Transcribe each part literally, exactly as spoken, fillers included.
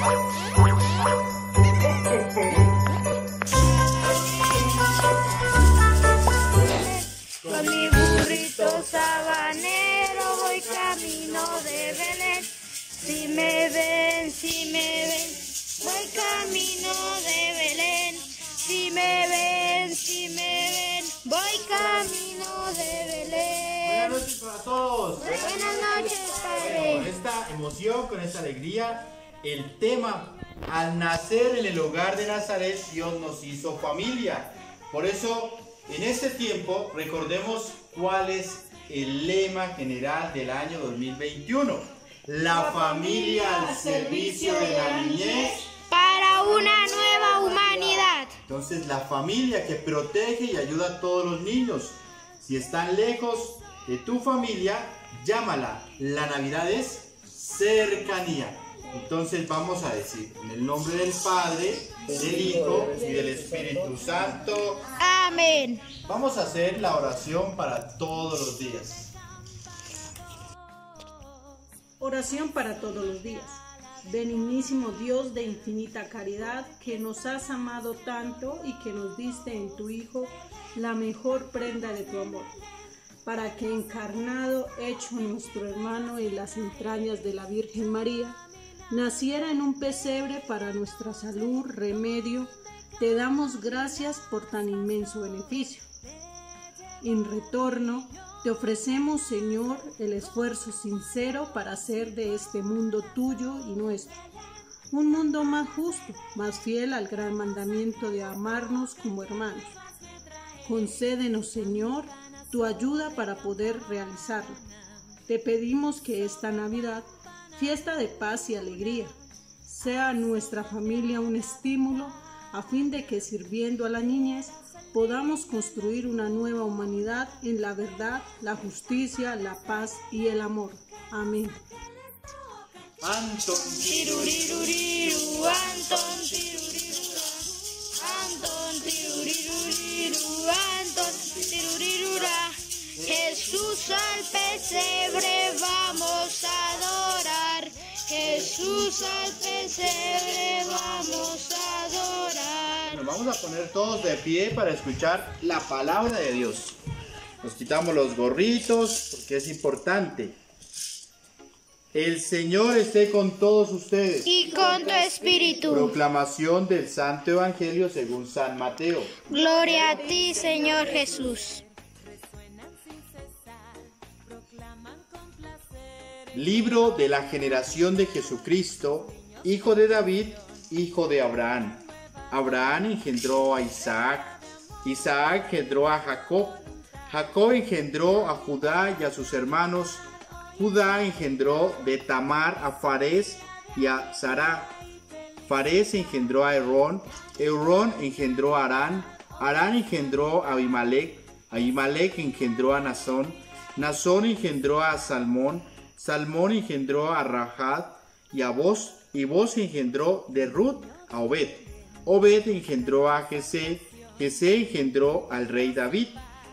Con mi burrito sabanero voy camino de Belén. Si me ven, si me ven, voy camino de Belén. Si me ven, si me ven, voy camino de Belén. Buenas noches para todos. Buenas noches, Con Padre. esta emoción, con esta alegría, el tema, al nacer en el hogar de Nazaret, Dios nos hizo familia. Por eso, en este tiempo, recordemos cuál es el lema general del año dos mil veintiuno. La familia al servicio de la niñez. Para una nueva humanidad. Entonces, la familia que protege y ayuda a todos los niños. Si están lejos de tu familia, llámala. La Navidad es cercanía. Entonces vamos a decir, en el nombre del Padre, del Hijo y del Espíritu Santo. Amén. Vamos a hacer la oración para todos los días. Oración para todos los días. Benignísimo Dios de infinita caridad, que nos has amado tanto y que nos diste en tu Hijo la mejor prenda de tu amor, para que encarnado, hecho nuestro hermano en las entrañas de la Virgen María, naciera en un pesebre para nuestra salud, remedio, te damos gracias por tan inmenso beneficio. En retorno, te ofrecemos, Señor, el esfuerzo sincero para hacer de este mundo tuyo y nuestro un mundo más justo, más fiel al gran mandamiento de amarnos como hermanos. Concédenos, Señor, tu ayuda para poder realizarlo. Te pedimos que esta Navidad, fiesta de paz y alegría, sea a nuestra familia un estímulo a fin de que, sirviendo a la niñez, podamos construir una nueva humanidad en la verdad, la justicia, la paz y el amor. Amén. Anton, Tiruriruriru, Anton, tirurirura. Anton, tiruriruriru, Anton, tirurirura. Jesús al pesebre vamos a adorar. Jesús al pesebre vamos a adorar. nos vamos a poner todos de pie para escuchar la palabra de Dios. Nos quitamos los gorritos porque es importante. El Señor esté con todos ustedes. Y con tu espíritu. Proclamación del Santo Evangelio según San Mateo. Gloria a ti, Señor Jesús. Libro de la generación de Jesucristo, hijo de David, hijo de Abraham. Abraham engendró a Isaac, Isaac engendró a Jacob, Jacob engendró a Judá y a sus hermanos, Judá engendró de Tamar a Farés y a Sará, Farés engendró a Hebrón, Hebrón engendró a Arán, Arán engendró a Abimelech, Abimelech engendró a Nazón, Nazón engendró a Salmón, Salmón engendró a Rahad y a Boz, y Boz engendró de Ruth a Obed. Obed engendró a Jesé, Jesé engendró al rey David.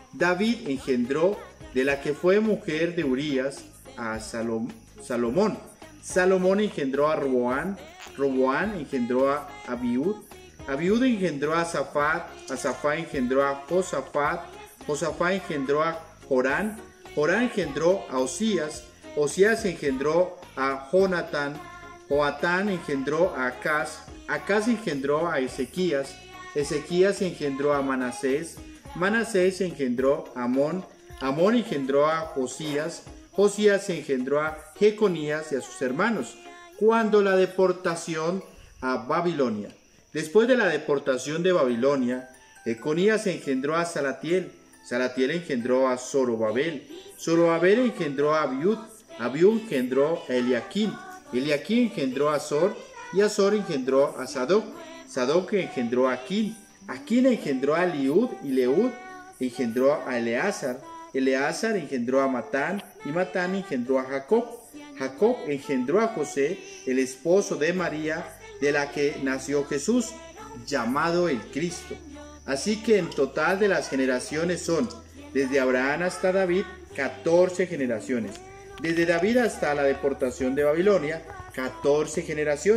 David engendró de la que fue mujer de Urías a Salom, Salomón. Salomón engendró a Roboán, Roboán engendró a Abiud. Abiud engendró a Safat, Asafá engendró a Josafat, Josafat engendró a Jorán, Jorán engendró a Osías, Osías engendró a Jonatán, Joatán engendró a Acaz, Acaz engendró a Ezequías, Ezequías engendró a Manasés, Manasés engendró a Amón, Amón engendró a Josías, Josías engendró a Jeconías y a sus hermanos, cuando la deportación a Babilonia. Después de la deportación de Babilonia, Jeconías engendró a Salatiel, Salatiel engendró a Zorobabel, Zorobabel engendró a Abiud, Abiud engendró a Eliaquim, Eliaquim engendró a Azor, y Azor engendró a Sadoc, Sadoc engendró a Aquín, Aquín engendró a Liud, y Leud engendró a Eleazar, Eleazar engendró a Matán, y Matán engendró a Jacob, Jacob engendró a José, el esposo de María, de la que nació Jesús, llamado el Cristo. Así que en total de las generaciones son, desde Abraham hasta David, catorce generaciones. Desde David hasta la deportación de Babilonia, catorce generaciones.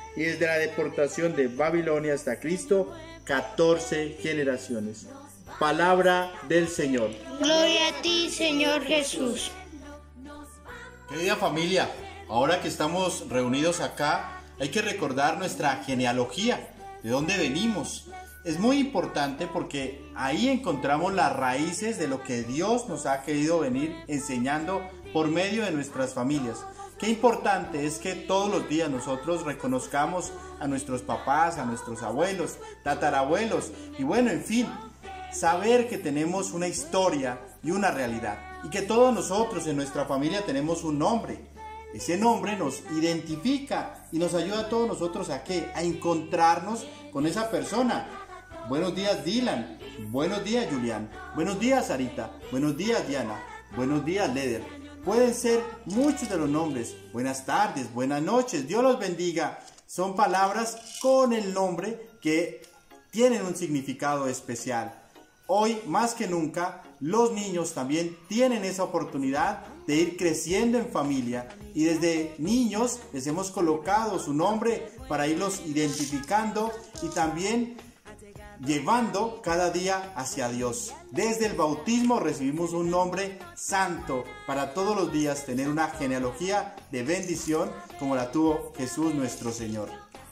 y desde la deportación de Babilonia hasta Cristo, catorce generaciones. Palabra del Señor. Gloria a ti, Señor Jesús. Querida familia, ahora que estamos reunidos acá, hay que recordar nuestra genealogía, de dónde venimos. Es muy importante porque ahí encontramos las raíces de lo que Dios nos ha querido venir enseñando por medio de nuestras familias. Qué importante es que todos los días nosotros reconozcamos a nuestros papás, a nuestros abuelos, tatarabuelos y bueno, en fin, saber que tenemos una historia y una realidad y que todos nosotros en nuestra familia tenemos un nombre. Ese nombre nos identifica y nos ayuda a todos nosotros a ¿qué? A encontrarnos con esa persona. Buenos días, Dylan. Buenos días, Julián. Buenos días, Sarita. Buenos días, Diana. Buenos días, Leder. Pueden ser muchos de los nombres. Buenas tardes, buenas noches, Dios los bendiga. Son palabras con el nombre que tienen un significado especial. Hoy, más que nunca, los niños también tienen esa oportunidad de ir creciendo en familia y desde niños les hemos colocado su nombre para irlos identificando y también llevando cada día hacia Dios. Desde el bautismo recibimos un nombre santo para todos los días tener una genealogía de bendición como la tuvo Jesús nuestro Señor.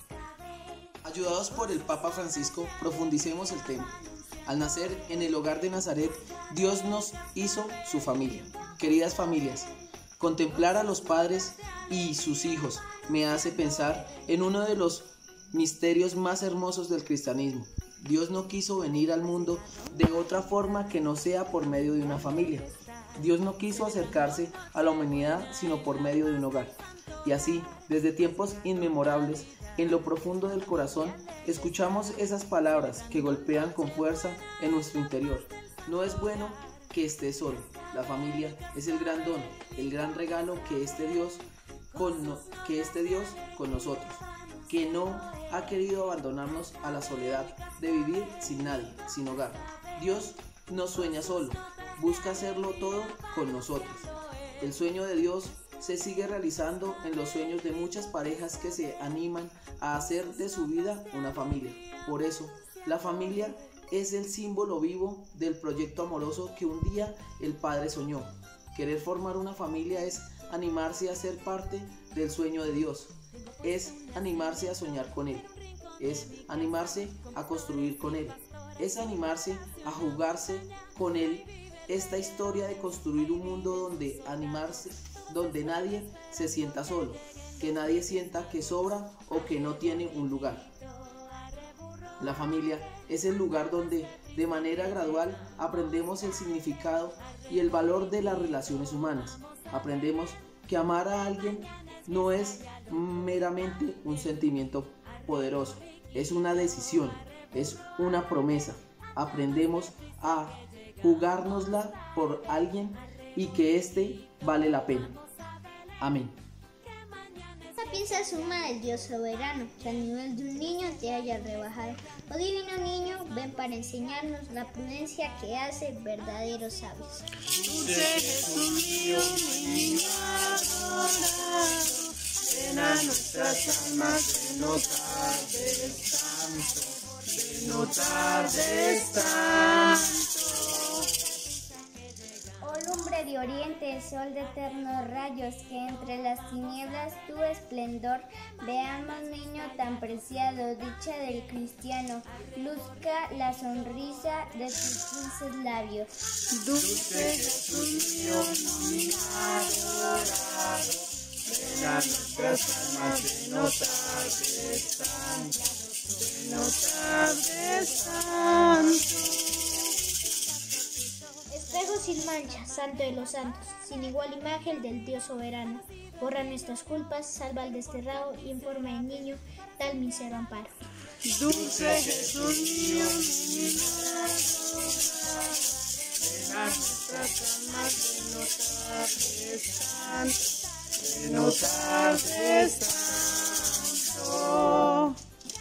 Ayudados por el Papa Francisco, profundicemos el tema. Al nacer en el hogar de Nazaret, Dios nos hizo su familia. Queridas familias, contemplar a los padres y sus hijos me hace pensar en uno de los misterios más hermosos del cristianismo. Dios no quiso venir al mundo de otra forma que no sea por medio de una familia. Dios no quiso acercarse a la humanidad sino por medio de un hogar. Y así, desde tiempos inmemorables, en lo profundo del corazón, escuchamos esas palabras que golpean con fuerza en nuestro interior. No es bueno que estés solo. La familia es el gran don, el gran regalo que este Dios con, no, que este Dios con nosotros, que no ha querido abandonarnos a la soledad de vivir sin nadie, sin hogar. Dios no sueña solo, busca hacerlo todo con nosotros. El sueño de Dios se sigue realizando en los sueños de muchas parejas que se animan a hacer de su vida una familia. Por eso, la familia es el símbolo vivo del proyecto amoroso que un día el Padre soñó. Querer formar una familia es animarse a ser parte del sueño de Dios, es animarse a soñar con Él, es animarse a construir con Él, es animarse a jugarse con Él esta historia de construir un mundo donde animarse, donde nadie se sienta solo, que nadie sienta que sobra o que no tiene un lugar. La familia es el lugar donde de manera gradual aprendemos el significado y el valor de las relaciones humanas. Aprendemos que amar a alguien no es meramente un sentimiento poderoso, es una decisión, es una promesa. Aprendemos a jugárnosla por alguien y que éste vale la pena. Amén. Esta piensa suma del Dios soberano, que al nivel de un niño te haya rebajado. Oh divino niño, ven para enseñarnos la prudencia que hace verdaderos sabios. Dulce Jesús mío, mi niño adorado, ven a nuestras almas, ven no tardes tanto, ven no tardes tanto. Lumbre de oriente, sol de eternos rayos, que entre las tinieblas tu esplendor veamos, niño tan preciado, dicha del cristiano, luzca la sonrisa de tus dulces labios. Dulce Jesús mío, mi adorado, ven a nuestras almas, ven no tardes tanto, ven no tardes tanto. Espejo sin mancha, santo de los santos, sin igual imagen del Dios soberano, borra nuestras culpas, salva al desterrado y en forma de niño, da el mísero amparo. Dulce Jesús mío, mi adorado, ven a nuestras almas, ven no tardes tanto, ven no tardes tanto.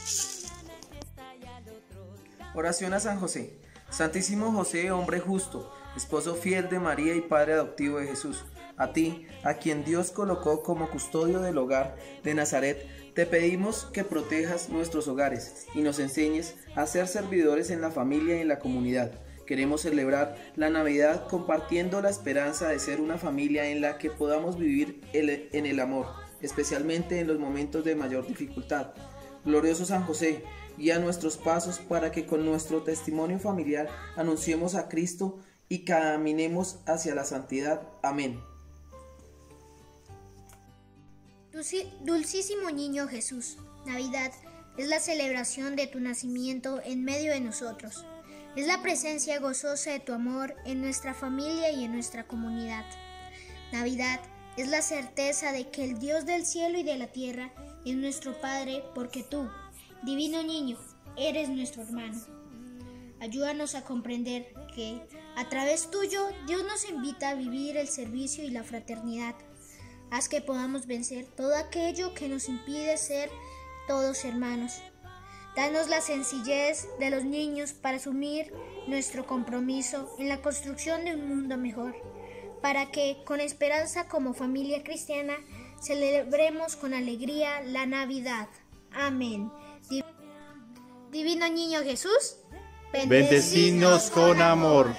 Oración a San José. Santísimo José, hombre justo, esposo fiel de María y padre adoptivo de Jesús, A ti, a quien Dios colocó como custodio del hogar de Nazaret, te pedimos que protejas nuestros hogares y nos enseñes a ser servidores en la familia y en la comunidad. Queremos celebrar la Navidad compartiendo la esperanza de ser una familia en la que podamos vivir el, en el amor, especialmente en los momentos de mayor dificultad. Glorioso San José, guía nuestros pasos para que con nuestro testimonio familiar anunciemos a Cristo y caminemos hacia la santidad. Amén. Dulcísimo niño Jesús, Navidad es la celebración de tu nacimiento en medio de nosotros. Es la presencia gozosa de tu amor en nuestra familia y en nuestra comunidad. Navidad es la certeza de que el Dios del cielo y de la tierra es nuestro Padre, porque tú, divino niño, eres nuestro hermano. Ayúdanos a comprender que, a través tuyo, Dios nos invita a vivir el servicio y la fraternidad. Haz que podamos vencer todo aquello que nos impide ser todos hermanos. Danos la sencillez de los niños para asumir nuestro compromiso en la construcción de un mundo mejor, para que, con esperanza como familia cristiana, celebremos con alegría la Navidad. Amén. Divino niño Jesús, bendecinos con amor.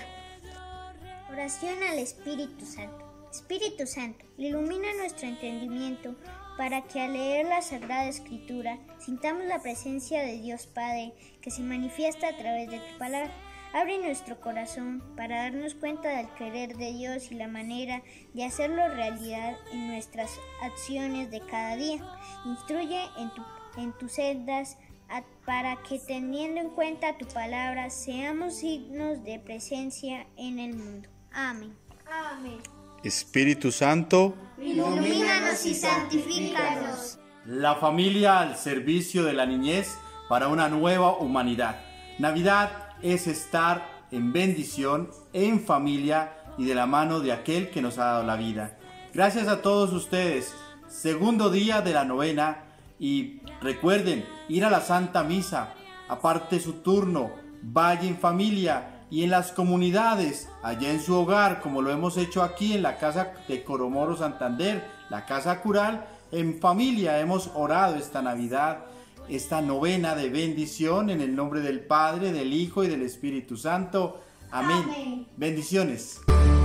Oración al Espíritu Santo. Espíritu Santo, ilumina nuestro entendimiento para que al leer la Sagrada Escritura sintamos la presencia de Dios Padre que se manifiesta a través de tu palabra. Abre nuestro corazón para darnos cuenta del querer de Dios y la manera de hacerlo realidad en nuestras acciones de cada día. Instruye en, tu, en tus sendas a, para que, teniendo en cuenta tu palabra, seamos signos de presencia en el mundo. Amén. Amén. Espíritu Santo, ilumínanos y santifícanos. La familia al servicio de la niñez para una nueva humanidad. Navidad es estar en bendición, en familia y de la mano de aquel que nos ha dado la vida. Gracias a todos ustedes. Segundo día de la novena y recuerden ir a la Santa Misa, aparte su turno, vaya en familia y en las comunidades, allá en su hogar, como lo hemos hecho aquí en la casa de Coromoro Santander, la casa cural. En familia hemos orado esta Navidad, esta novena de bendición en el nombre del Padre, del Hijo y del Espíritu Santo. Amén. Amén. Bendiciones.